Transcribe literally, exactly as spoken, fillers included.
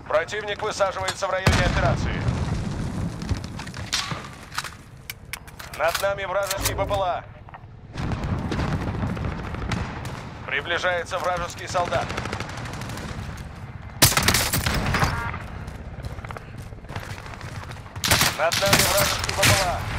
Противник высаживается в районе операции. Над нами вражеский БПЛА. Приближается вражеский солдат. Над нами вражеский БПЛА.